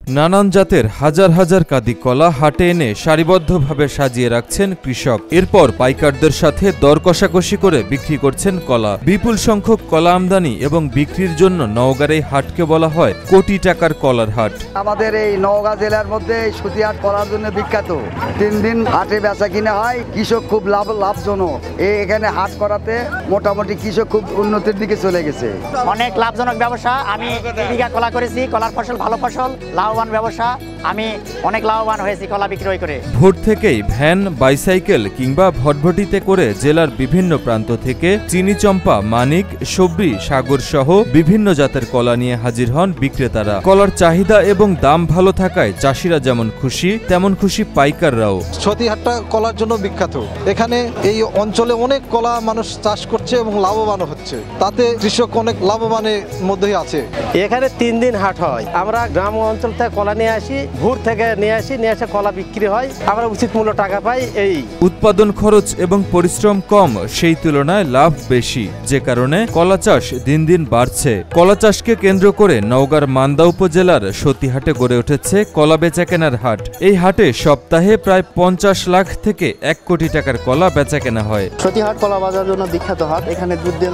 নানান জাতের হাজার হাজার কাদি কলা হাটে এনে সারিবদ্ধভাবে সাজিয়ে রাখছেন কৃষক। এরপর পাইকারদের সাথে দর কষাকষি করে বিক্রি করছেন কলা। বিপুল সংখ্যক কলা আমদানি এবং বিক্রির জন্য নওগাঁর এই হাটকে বলা হয় কোটি টাকার কলার হাট। আমাদের এই নওগাঁ জেলার মধ্যে সতী হাট কলার জন্য বিখ্যাত। 3 দিন হাটে বেচা কিনা হয়, কৃষক খুব লাভজনক। এখানে হাট করাতে মোটামুটি কৃষক খুব উন্নতির দিকে চলে গেছে। অনেক লাভজনক ব্যবসা। আমি বিঘা কলা করেছি, কলার ফসল ভালো ফসল, লাভবান ব্যবসা। আমি অনেক লাভবান হয়েছি কলা বিক্রয় করে। ভোর থেকেই ভ্যান, বাইসাইকেল কিংবা ভটভটিতে করে জেলার বিভিন্ন প্রান্ত থেকে চিনিচম্পা, মানিক, সবরি, সাগর সহ বিভিন্ন জাতের কলা নিয়ে হাজির হন বিক্রেতারা। কলার চাহিদা এবং দাম ভালো থাকায় চাষিরা যেমন খুশি তেমন খুশি পাইকাররাও। সতীহাটটা কলার জন্য বিখ্যাত। এখানে এই অঞ্চলে অনেক কলা মানুষ চাষ করছে এবং লাভবান হচ্ছে, তাতে কৃষক অনেক লাভবানের মধ্যেই আছে। এখানে 3 দিন হাট হয়। আমরা গ্রাম অঞ্চল থেকে কলা নিয়ে আসি, ভোর থেকে নিয়ে এসে কলা বিক্রি হয়, আমরা উচিত মূল্য টাকা পাই। এই উৎপাদন খরচ এবং পরিশ্রম কম, সেই তুলনায় লাভ বেশি, যে কারণে কলা চাষ দিন দিন বাড়ছে। কলা চাষকে কেন্দ্র করে নওগাঁর মান্দা উপজেলার সতীহাটে গড়ে উঠেছে কলা বেচা কেনার হাট। এই হাটে সপ্তাহে প্রায় 50 লাখ থেকে 1 কোটি টাকার কলা বেচা কেনা হয়। সতীহাট কলা বাজার জন্য বিখ্যাত হাট। এখানে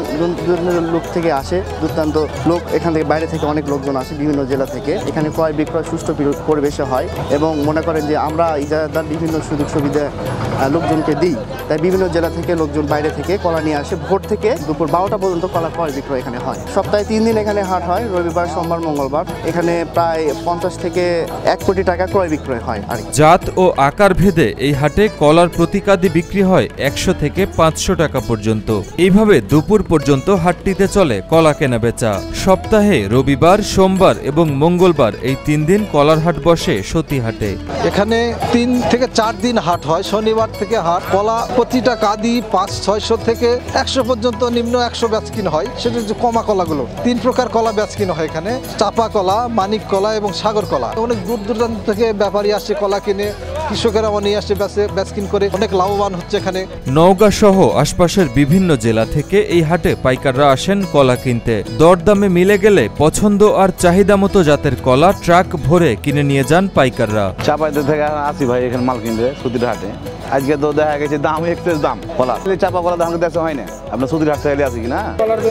দূর লোক থেকে আসে, দুর্দান্ত লোক, এখান থেকে বাইরে থেকে অনেক লোকজন আসে বিভিন্ন জেলা থেকে। এখানে ক্রয় বিক্রয় সুষ্ঠু পরিবেশে হয় এবং মনে করেন যে আমরা ইজারাদার বিভিন্ন সুযোগ সুবিধা লোকজনকে দিই, তাই বিভিন্ন জেলা থেকে লোকজন বাইরে থেকে কলা নিয়ে আসে। ভোর থেকে দুপুর 12টা পর্যন্ত কলা ক্রয় বিক্রয় এখানে হয়। সপ্তাহে 3 দিন এখানে হাট হয়, রবিবার, সোমবার, মঙ্গলবার। এখানে প্রায় 50 থেকে 1 কোটি টাকা ক্রয় বিক্রয় হয়। জাত ও আকার ভেদে এই হাটে কলার প্রতি কাদি বিক্রি হয় 100 থেকে 500 টাকা পর্যন্ত। এইভাবে দুপুর পর্যন্ত হাটটিতে চলে কলা কেনা বেচা। সপ্তাহে রবিবার, সোমবার এবং মঙ্গলবার এই 3 দিন কলার হাট বসে সতীহাটে। এখানে 3 থেকে 4 দিন হাট হয়। শনিবার থেকে হাট। কলা প্রতিটা কাদি 500-600 থেকে 100 পর্যন্ত, নিম্ন 100 বেচকিন হয়। সেটা হচ্ছে কমা কলাগুলো। 3 প্রকার কলা বেচকিন হয় এখানে: চাপা কলা, মানিক কলা এবং সাগর কলা। অনেক দূর দূরান্ত থেকে ব্যাপারী আসছে কলা কিনে, কৃষকেরা নিয়ে আসছে বেচকিন করে, অনেক লাভবান হচ্ছে এখানে। নওগাঁ সহ আশপাশের বিভিন্ন জেলা থেকে এই হাটে পাইকাররা আসেন কলা কিনতে। দরদামে মিলে গেলে পছন্দ আর চাহিদা মতো জাতের কলা ট্রাক ভরে কিনে নিয়ে যান পাইকাররা। চাপাইতে থেকে আসি ভাই এখানে মাল কিনতে সুতির হাটে। আজকে তো দেখা গেছে দাম এক্সেস দাম কলা। চাপা কলা দাম দেখতে হয় না, আপনার সুতির হাট থেকে আসি কিনা।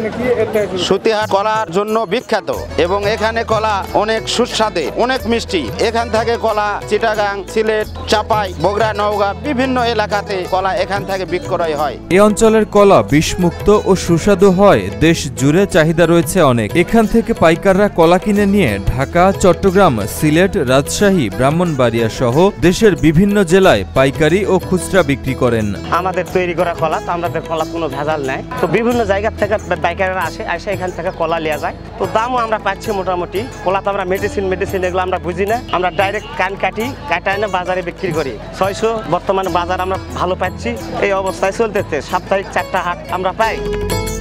সতীহাট কলার জন্য বিখ্যাত এবং এখানে কলা অনেক সুস্বাদে, অনেক মিষ্টি। এখান থেকে কলা চিটাগাং, সিলেট, চাপাই, বগুড়া, নওগাঁ বিভিন্ন এলাকাতে কলা এখান থেকে বিক্রয় হয়। এই অঞ্চলের কলা বিষমুক্ত ও সুস্বাদু হয়। দেশ জুড়ে চাহিদা রয়েছে অনেক। এখান থেকে পাইকাররা কলা কিনে নিয়ে ঢাকা, চট্টগ্রাম, সিলেট, রাজশাহী, ব্রাহ্মণবাড়িয়া সহ দেশের বিভিন্ন জেলায় পাইকারি ও খুচরা বিক্রি করেন। আমাদের তৈরি করা কলা, তো আমাদের কলা কোনো ভেজাল নাই। তো বিভিন্ন জায়গা থেকে পাইকাররা আসে এখান থেকে কলা নেওয়া যায়। তো দামও আমরা পাচ্ছি মোটামুটি। কলা তো আমরা মেডিসিন এগুলো আমরা বুঝি না, আমরা ডাইরেক্ট কাটা এনে বাজারে বিক্রি করি। 600 বর্তমানে বাজার আমরা ভালো পাচ্ছি। এই অবস্থায় চলতেছে। সাপ্তাহিক 4টা হাট আমরা পাই।